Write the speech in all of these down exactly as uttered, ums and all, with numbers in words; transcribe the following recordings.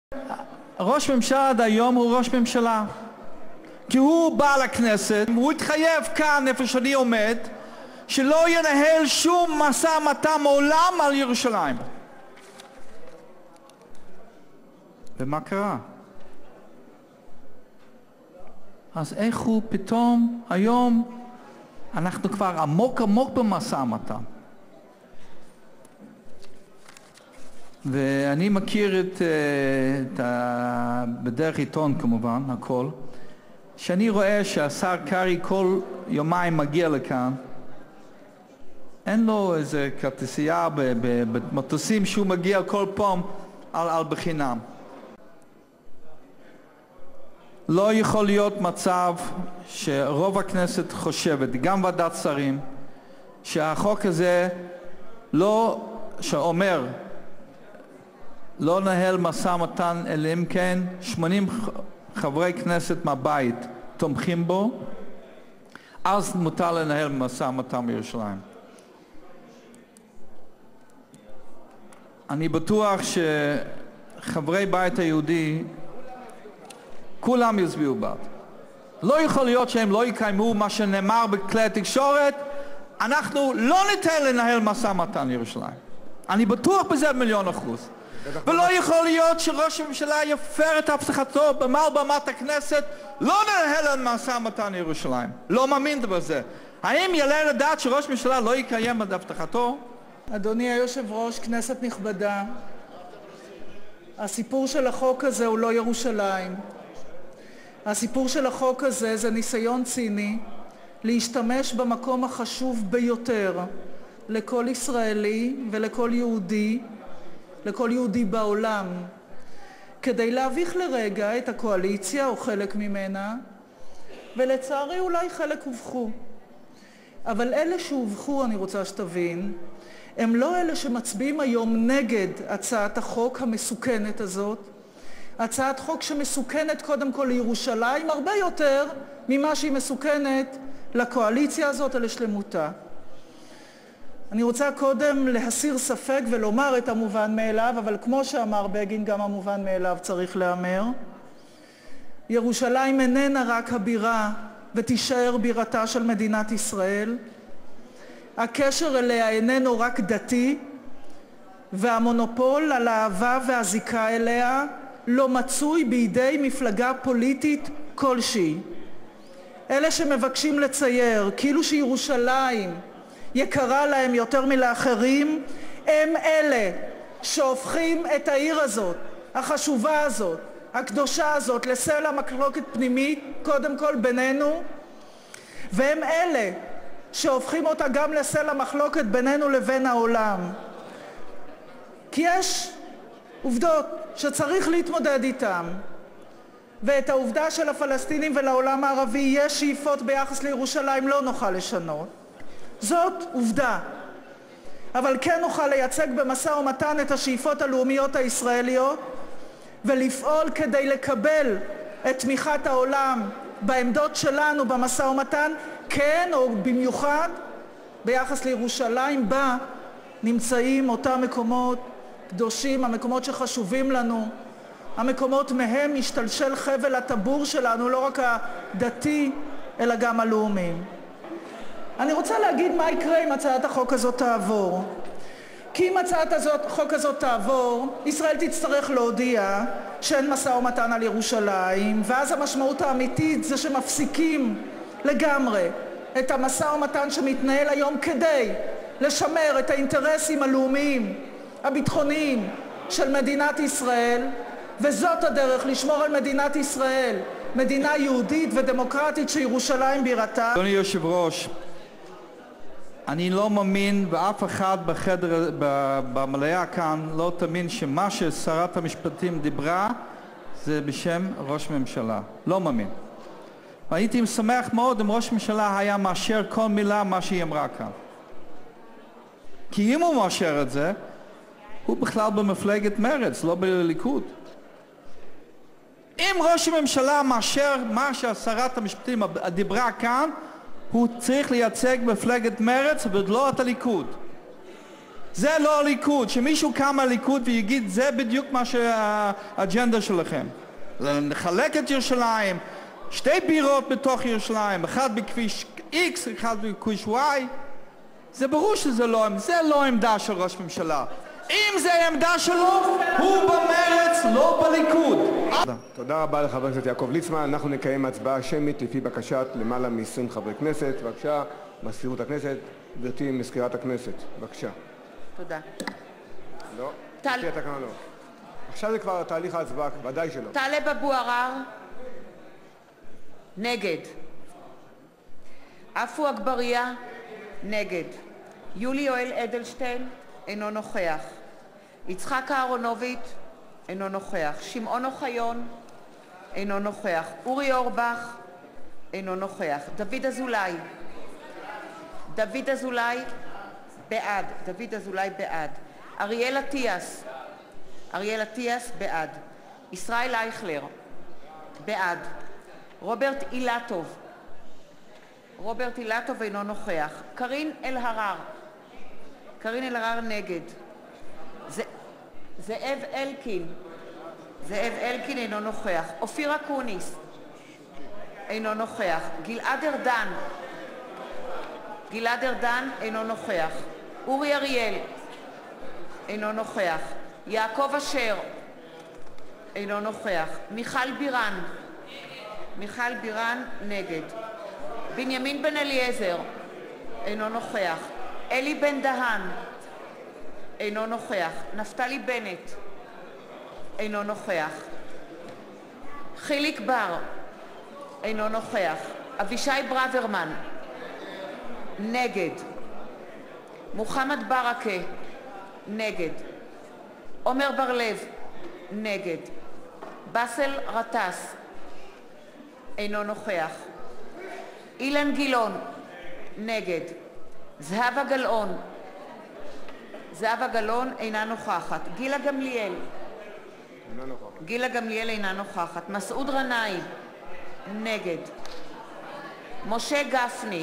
ראש ממשלה עד היום הוא ראש ממשלה. כי הוא בא לכנסת, הוא התחייב כאן, איפה שאני עומד, שלא ינהל שום משא-ומתן מעולם על ירושלים. ומה קרה? אז איך הוא פתאום, היום, אנחנו כבר עמוק עמוק במשא-ומתן. ואני מכיר את, את ה... בדרך עיתון כמובן, הכל, שאני רואה שהשר קרי כל יומיים מגיע לכאן, אין לו איזה כרטיסייה במטוסים שהוא מגיע כל פעם על, על בחינם. לא יכול להיות מצב שרוב הכנסת חושבת, גם ועדת שרים, שהחוק הזה לא, שאומר, לא נהל משא-ומתן, אלא אם כן שמונים חברי כנסת מהבית תומכים בו, אז מותר לנהל משא-ומתן בירושלים. אני בטוח שחברי בית היהודי, כולם יצביעו בעד. לא יכול להיות שהם לא יקיימו מה שנאמר בכלי התקשורת, אנחנו לא ניתן לנהל משא-ומתן בירושלים. אני בטוח בזה במיליון אחוז. ולא יכול להיות שראש הממשלה יפר את הבטחתו במעל במת הכנסת, לא ננהל משא-ומתן בירושלים. לא מאמין בזה. האם יעלה לדעת שראש הממשלה לא יקיים את הבטחתו? אדוני היושב-ראש, כנסת נכבדה, הסיפור של החוק הזה הוא לא ירושלים. הסיפור של החוק הזה זה ניסיון ציני להשתמש במקום החשוב ביותר לכל ישראלי ולכל יהודי, לכל יהודי בעולם, כדי להביך לרגע את הקואליציה או חלק ממנה, ולצערי אולי חלק הובכו. אבל אלה שהובכו, אני רוצה שתבין, הם לא אלה שמצביעים היום נגד הצעת החוק המסוכנת הזאת, הצעת חוק שמסוכנת קודם כל לירושלים, הרבה יותר ממה שהיא מסוכנת לקואליציה הזאת ולשלמותה. אני רוצה קודם להסיר ספק ולומר את המובן מאליו, אבל כמו שאמר בגין, גם המובן מאליו צריך לאמר. ירושלים איננה רק הבירה ותישאר בירתה של מדינת ישראל. הקשר אליה איננו רק דתי, והמונופול על האהבה והזיקה אליה לא מצוי בידי מפלגה פוליטית כלשהי. אלה שמבקשים לצייר כאילו שירושלים יקרה להם יותר מלאחרים, הם אלה שהופכים את העיר הזאת, החשובה הזאת, הקדושה הזאת, לסלע מחלוקת פנימית, קודם כל בינינו, והם אלה שהופכים אותה גם לסלע מחלוקת בינינו לבין העולם. כי יש עובדות שצריך להתמודד איתן, ואת העובדה של הפלסטינים ולעולם הערבי יש שאיפות ביחס לירושלים לא נוכל לשנות. זאת עובדה. אבל כן נוכל לייצג במשא ומתן את השאיפות הלאומיות הישראליות, ולפעול כדי לקבל את תמיכת העולם בעמדות שלנו במשא ומתן, כן או במיוחד ביחס לירושלים, בה נמצאים אותם מקומות קדושים, המקומות שחשובים לנו, המקומות מהם משתלשל חבל הטבור שלנו, לא רק הדתי אלא גם הלאומי. אני רוצה להגיד מה יקרה אם הצעת החוק הזאת תעבור. כי אם הצעת החוק הזאת תעבור, ישראל תצטרך להודיע שאין משא ומתן על ירושלים, ואז המשמעות האמיתית זה שמפסיקים לגמרי את המשא ומתן שמתנהל היום כדי לשמר את האינטרסים הלאומיים, הביטחוניים של מדינת ישראל, וזאת הדרך לשמור על מדינת ישראל, מדינה יהודית ודמוקרטית שירושלים בירתה. אדוני יושב-ראש, אני לא מאמין, ואף אחד בחדר, במליאה כאן, לא תאמין שמה ששרת המשפטים דיברה זה בשם ראש ממשלה. לא מאמין. והייתי שמח מאוד אם ראש הממשלה היה מאשר כל מילה מה שהיא אמרה כאן. כי אם הוא מאשר את זה, הוא בכלל במפלגת מרץ, לא בליכוד. אם ראש הממשלה מאשר מה ששרת המשפטים דיברה כאן, הוא צריך לייצג מפלגת מרץ ולא את הליכוד. זה לא הליכוד. שמישהו קם מהליכוד ויגיד, זה בדיוק מה שהאג'נדה שלכם. לחלק את ירושלים, שתי בירות בתוך ירושלים, אחד בכביש X, אחד בכביש Y. זה ברור שזה לא, זה לא עמדה של ראש ממשלה. אם זה העמדה שלו, הוא במרץ, לא בליכוד. תודה רבה לחבר הכנסת יעקב ליצמן. אנחנו נקיים הצבעה שמית לפי בקשת למעלה מ-עשרים חברי כנסת. בבקשה, מזכירות הכנסת, גברתי מזכירת הכנסת, בבקשה. תודה. לא, לפי התקנון לא. עכשיו זה כבר תהליך ההצבעה, ודאי שלא. טלב אבו עראר, נגד. עפו אגבאריה, נגד. יולי יואל אדלשטיין, אינו נוכח. יצחק אהרונוביץ, אינו נוכח. שמעון אוחיון, אינו נוכח. אורי אורבך, אינו נוכח. דוד אזולאי, דוד אזולאי, בעד. דוד אזולאי בעד. אריאל אטיאס, אריאל אטיאס בעד. ישראל אייכלר, בעד. רוברט אילטוב, רוברט אילטוב אינו נוכח. קרין אלהרר, קרין אלהרר נגד. ז... זאב אלקין, זאב אלקין אינו נוכח. אופיר אקוניס, אינו נוכח. גלעד ארדן, גלעד ארדן אינו נוכח. אורי אריאל, אינו נוכח. יעקב אשר, אינו נוכח. מיכל בירן, מיכל בירן נגד. בנימין בן אליעזר, אינו נוכח. אלי בן דהן, אינו נוכח. נפתלי בנט, אינו נוכח. חיליק בר, אינו נוכח. אבישי ברוורמן, נגד. מוחמד ברכה, נגד. עומר בר-לב, נגד. באסל גטאס, אינו נוכח. אילן גילאון, נגד. זהבה גלאון, זהבה גלאון אינה נוכחת. גילה גמליאל, גילה גמליאל אינה נוכחת. מסעוד גנאים, נגד. משה גפני,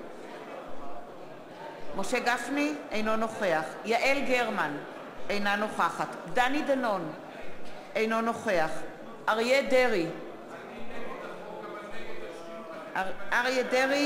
משה גפני אינו נוכח. יעל גרמן, אינה נוכחת. דני דנון, אינו נוכח. אריה דרעי, אריה דרעי,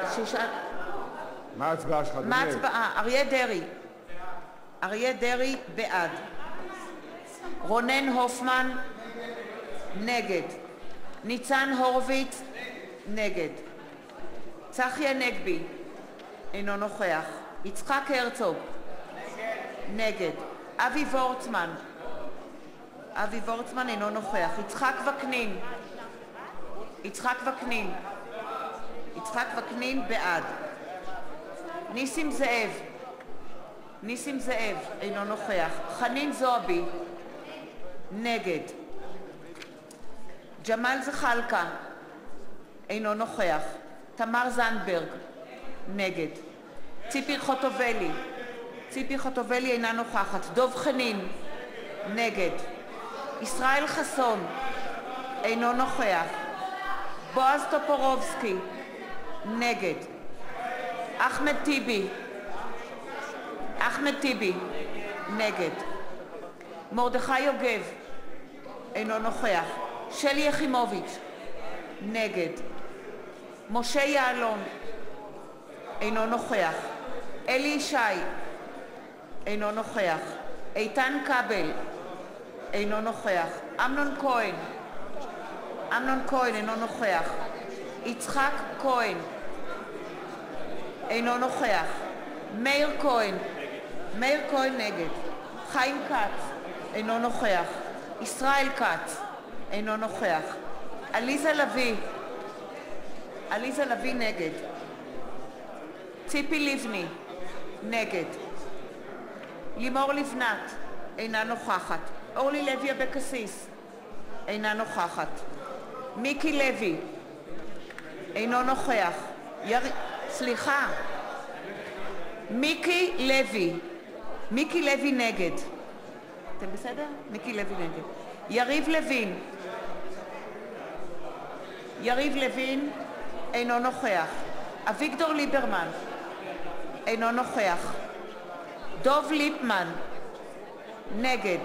מה ההצבעה שלך? מה ההצבעה? אריה דרעי, אריה דרעי בעד. רונן הופמן, נגד. ניצן הורוביץ, נגד. צחי הנגבי, אינו נוכח. יצחק הרצוג, נגד. אבי וורצמן, אבי וורצמן אינו נוכח. יצחק וקנין, יצחק וקנין, יצחק וקנין בעד. ניסים זאב, ניסים זאב אינו נוכח. חנין זועבי, נגד. ג'מאל זחאלקה, אינו נוכח. תמר זנדברג, נגד. ציפי חוטובלי, ציפי חוטובלי אינה נוכחת. דב חנין, נגד. ישראל חסון, אינו נוכח. בועז טופורובסקי, נגד. אחמד טיבי, אחמד טיבי, נגד. מרדכי יוגב, אינו נוכח. שלי יחימוביץ, נגד. משה יעלון, אינו נוכח. אלי ישי, אינו נוכח. איתן כבל, אינו נוכח. אמנון כהן, אמנון כהן אינו נוכח. יצחק כהן, אינו נוכח. מאיר כהן, מאיר כהן נגד. חיים כץ, אינו נוכח. ישראל כץ, אינו נוכח. עליזה לביא, עליזה לביא נגד. ציפי לבני, נגד. לימור לבנת, אינה נוכחת. אורלי לוי אבקסיס, אינה נוכחת. מיקי לוי, אינו נוכח. יר... סליחה, מיקי לוי, מיקי לוי נגד. אתם בסדר? מיקי לוי נגד. יריב לוין, יריב לוין אינו נוכח. אביגדור ליברמן, אינו נוכח. דוב ליפמן, נגד.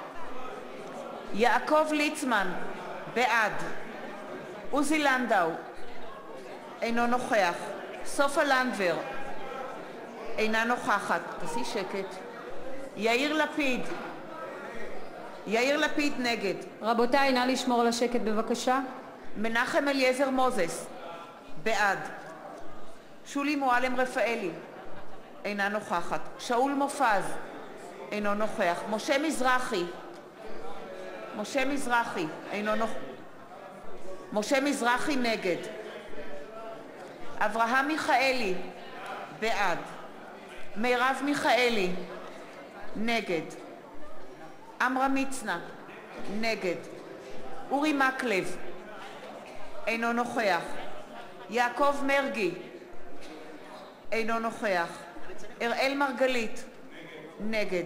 יעקב ליצמן, בעד. עוזי לנדאו, אינו נוכח. סופה לנדבר, אינה נוכחת. תעשי שקט. יאיר לפיד, יאיר לפיד נגד. רבותיי, נא לשמור על השקט בבקשה. מנחם אליעזר מוזס, בעד. שולי מועלם רפאלי, אינה נוכחת. שאול מופז, אינו נוכח. משה מזרחי, משה מזרחי, אינו נוכח. משה מזרחי נגד. אברהם מיכאלי, בעד. מרב מיכאלי, נגד. עמרם מצנע, נגד. אורי מקלב, אינו נוכח. יעקב מרגי, אינו נוכח. אראל מרגלית, נגד.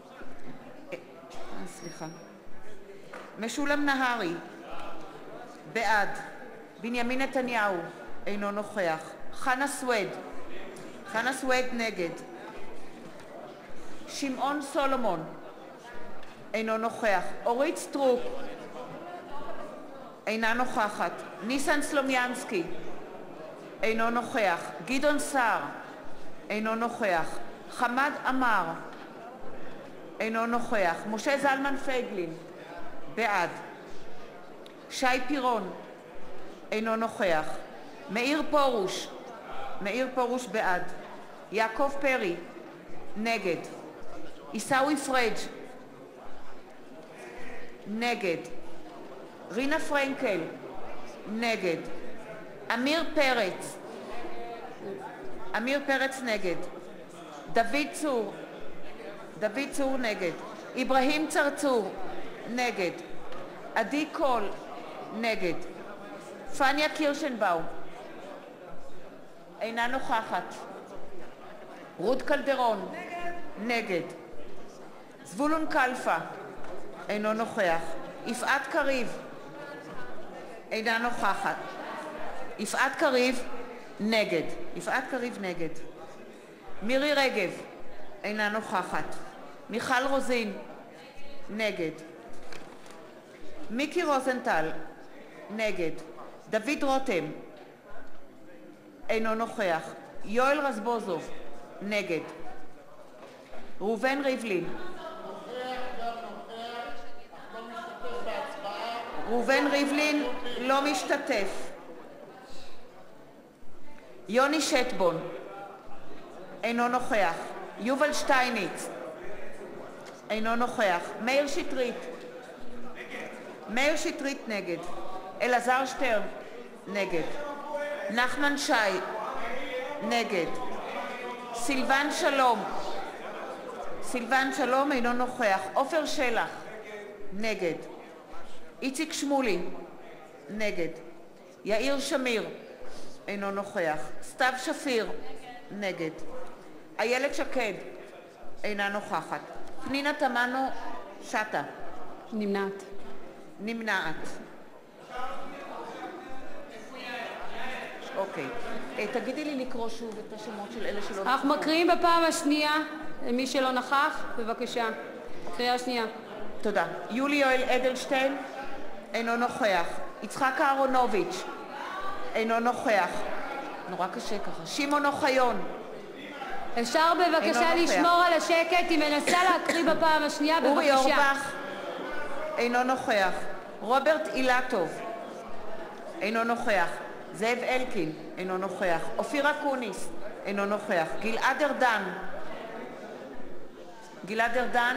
סליחה. משולם נהרי, בעד. בנימין נתניהו, אינו נוכח. חנא סוייד, חנא סוייד נגד. שמעון סולומון, אינו נוכח. אורית סטרוק, אינה נוכחת. ניסן סלומיאנסקי, אינו נוכח. גדעון סער, אינו נוכח. חמד עמאר, אינו נוכח. משה זלמן פייגלין, בעד. שי פירון, אינו נוכח. מאיר פרוש, מאיר פרוש בעד. יעקב פרי, נגד. עיסאווי פריג', נגד. רינה פרנקל, נגד. עמיר פרץ, עמיר פרץ נגד. דוד צור, דוד צור נגד. אברהים צרצור, נגד. עדי קול, נגד. פניה קירשנבאום, אינה נוכחת. רות קלדרון, נגד. זבולון קלפה, אינו נוכח. יפעת קריב, אינה נוכחת. יפעת קריב, נגד. יפעת קריב נגד. מירי רגב, אינה נוכחת. מיכל רוזין, נגד. מיקי רוזנטל, נגד. דוד רותם, אינו נוכח. יואל רזבוזוב, נגד. ראובן ריבלין, ראובן ריבלין לא משתתף. יוני שטבון, אינו נוכח. יובל שטייניץ, אינו נוכח. מאיר שטרית, מאיר שטרית נגד. אלעזר שטרן, נגד. נחמן שי, נגד. סילבן שלום, סילבן שלום אינו נוכח. עופר שלח, נגד. איציק שמולי, נגד. יאיר שמיר, אינו נוכח. סתיו שפיר, נגד. איילת שקד, אינה נוכחת. פנינה תמנו שטה, נמנעת. נמנעת. אוקיי. תגידי לי לקרוא שוב את השמות של אלה שלא... אנחנו מקריאים בפעם השנייה, מי שלא נכח, בבקשה. קריאה שנייה. תודה. יולי יואל אדלשטיין, אינו נוכח. יצחק אהרונוביץ', אינו נוכח. נורא קשה ככה. שמעון אוחיון, אפשר בבקשה לשמור על השקט? היא מנסה להקריא בפעם השנייה, בבקשה. אורי אורבך, אינו נוכח. רוברט אילטוב, אינו נוכח. זאב אלקין, אינו נוכח. אופיר אקוניס, אינו נוכח. גלעד ארדן, גלעד ארדן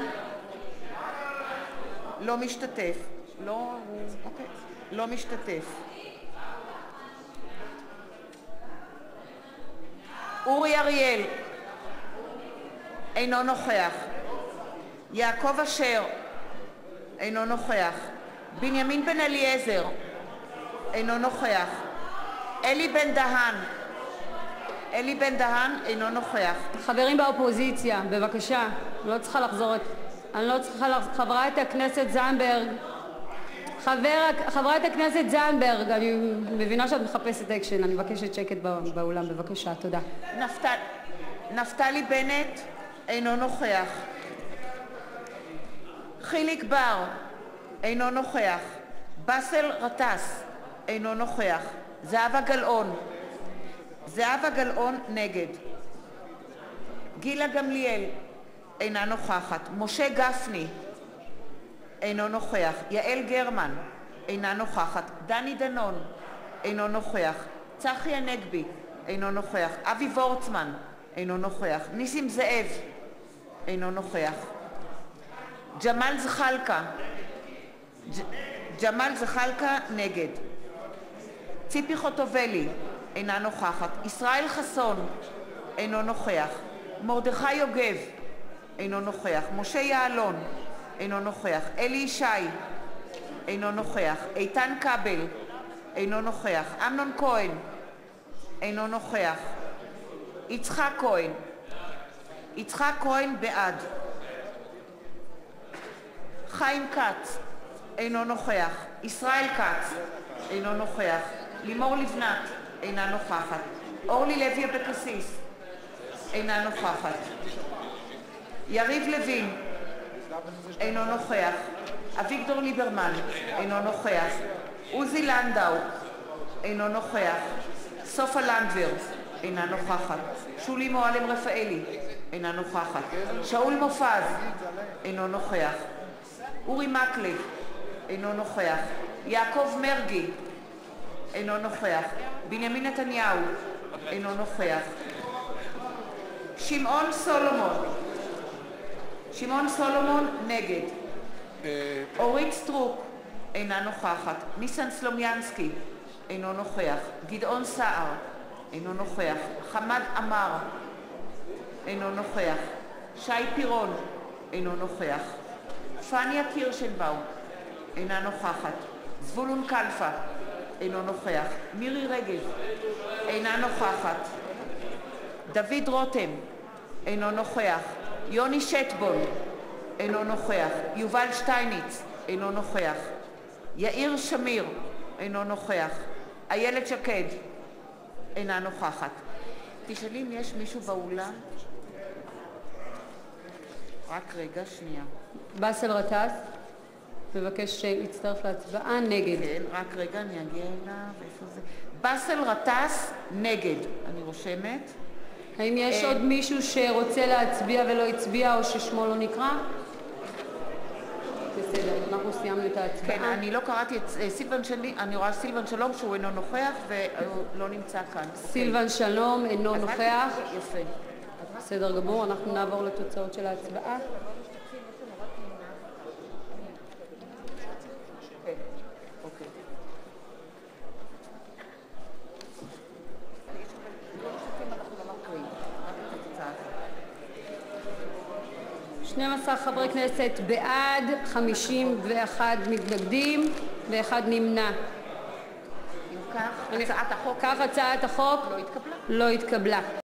לא משתתף. לא, אוקיי. לא משתתף. אורי אריאל, אינו נוכח. יעקב אשר, אינו נוכח. בנימין בן אליעזר, אינו נוכח. אלי בן דהן, אלי בן דהן אינו נוכח. חברים באופוזיציה, בבקשה. אני לא צריכה לחזור את... אני לא צריכה לחזור... חברת הכנסת זנברג. חבר... חברת הכנסת זנברג, אני מבינה שאת מחפשת אקשן. אני מבקשת שקט באולם, בבקשה. תודה. נפת... נפתלי בנט, אינו נוכח חיליק בר, אינו נוכח באסל גטאס, אינו נוכח זהבה גלאון, זהבה גלאון נגד גילה גמליאל, אינה נוכחת משה גפני, אינו נוכח יעל גרמן, אינה נוכחת דני דנון, אינו נוכח צחי הנגבי, אינו נוכח אבי וורצמן, אינו נוכח ניסים זאב, אינו נוכח ג'מאל זחאלקה, ג'מאל זחאלקה נגד ציפי חוטובלי, אינה נוכחת ישראל חסון, אינו נוכח מרדכי יוגב, אינו נוכח משה יעלון, אינו נוכח אלי ישי, אינו נוכח איתן כבל, אינו נוכח אמנון כהן, אינו נוכח יצחק כהן, יצחק כהן בעד חיים כץ, אינו נוכח ישראל כץ, אינו נוכח לימור לבנת, אינה נוכחת אורלי לוי אבקסיס, אינה נוכחת יריב לוין, אינו נוכח אביגדור ליברמן, אינו נוכח עוזי לנדאו, אינו נוכח סופה לנדבר, אינה נוכחת שולי מועלם רפאלי, אינה נוכחת שאול מופז, אינו נוכח אורי מקלב, אינו נוכח יעקב מרגי, אינו נוכח בנימין נתניהו, אינו נוכח שמעון סולומון, שמעון סולומון נגד אורית סטרוק, אינה נוכחת ניסן סלומיאנסקי, אינו נוכח גדעון סער, אינו נוכח חמד עמאר, אינו נוכח שי פירון, אינו נוכח פניה קירשנבאום, אינה נוכחת זבולון קלפה, אינו נוכח מירי רגב, אינה נוכחת דוד רותם, אינו נוכח יוני שטבון, אינו נוכח יובל שטייניץ, אינו נוכח יאיר שמיר, אינו נוכח איילת שקד, אינה נוכחת. תשאלי אם יש מישהו באולם. רק רגע, שנייה. באסל גטאס מבקש להצטרף להצבעה נגד. כן, רק רגע, אני אגיע אליו. איפה זה? באסל גטאס נגד. אני רושמת. האם יש עוד מישהו שרוצה להצביע ולא הצביע או ששמו לא נקרא? בסדר, אנחנו סיימנו את ההצבעה. כן, אני לא קראתי את סילבן שלי, אני רואה סילבן שלום שהוא אינו נוכח ולא נמצא כאן. סילבן שלום אינו נוכח. יפה. בסדר גמור, אנחנו נעבור לתוצאות של ההצבעה. שנים עשר חברי כנסת בעד, חמישים ואחד מתנגדים ואחד נמנע. אם כך, הצעת החוק כך הצעת החוק לא התקבלה. לא התקבלה.